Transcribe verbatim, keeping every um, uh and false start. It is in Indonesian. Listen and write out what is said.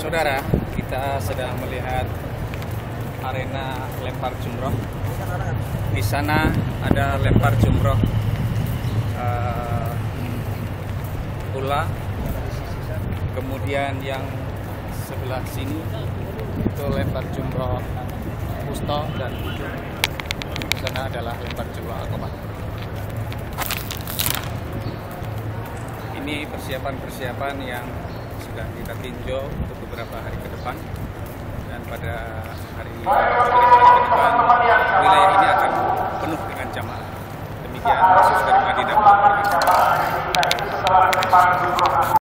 Saudara, kita sedang melihat arena lempar jumroh. Di sana ada lempar jumroh uh, bola. Kemudian yang sebelah sini itu lempar jumroh pusto, dan di sana adalah lempar jumroh alkohol. Ini persiapan-persiapan yang sudah kita tinjau untuk beberapa hari ke depan, dan pada hari, hari ke depan wilayah ini akan penuh dengan jamaah. Demikian khusus dari Madinah.